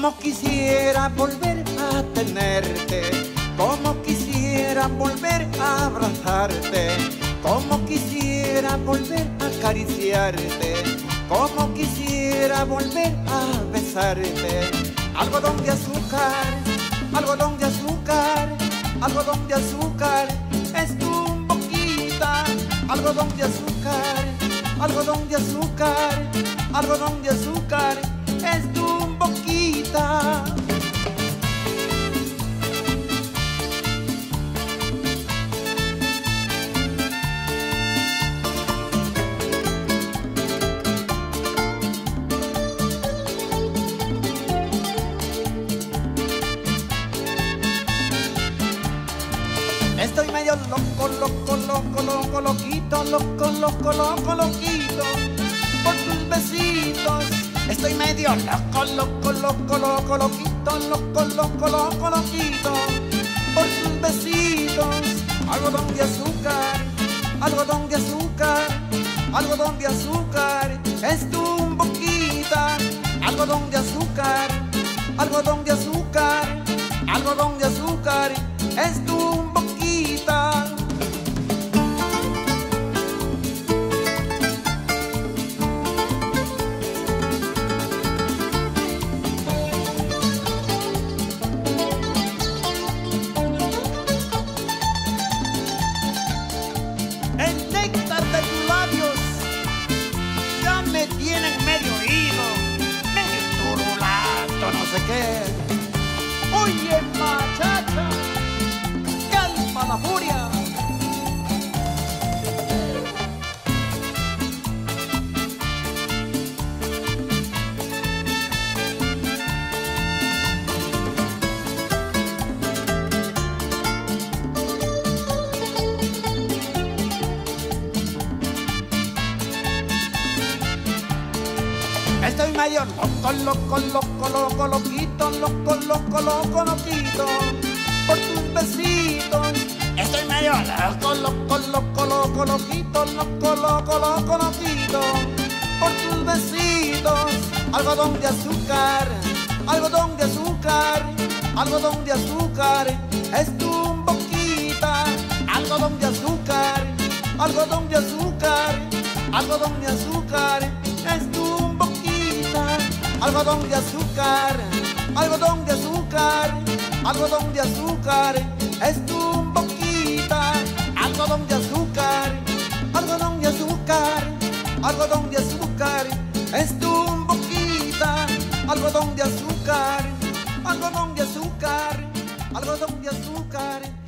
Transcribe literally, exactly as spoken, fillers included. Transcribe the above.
Como quisiera volver a tenerte, como quisiera volver a abrazarte, como quisiera volver a acariciarte, como quisiera volver a besarte. Algodón de azúcar, algodón de azúcar, algodón de azúcar, es tu boquita. Algodón de azúcar, algodón de azúcar, algodón de azúcar, es tu boquita. Estoy medio loco, loco, loco, loco, loquito, loco, loco, loco, loquito por tus besitos. Estoy medio loco, loco, loco, loco, loquito, loco, loco, loco, loquito por tus besitos. Algodón de azúcar, algodón de azúcar, algodón de azúcar, es tu boquita. Algodón de azúcar, algodón de azúcar, algodón de azúcar, es tu boquita. El néctar de tus labios ya me tienen medio oído, medio turulato, no sé qué. Oye, machacha, calma la furia. Estoy medio loco, loco, loco, loco, loquito, loco, loco, loco, loquito por tus besitos. Estoy medio loco, loco, loco, loco, loquito, loco, loco, loco, loquito por tus besitos. Algodón de azúcar, algodón de azúcar, algodón de azúcar, es tu boquita. Algodón de azúcar, algodón de azúcar, algodón de azúcar, es tu boquita. Algodón de azúcar, algodón de azúcar, algodón de azúcar, es tu boquita. Algodón de azúcar, algodón de azúcar, algodón de azúcar, es tu boquita. Algodón de azúcar, algodón de azúcar, algodón de azúcar.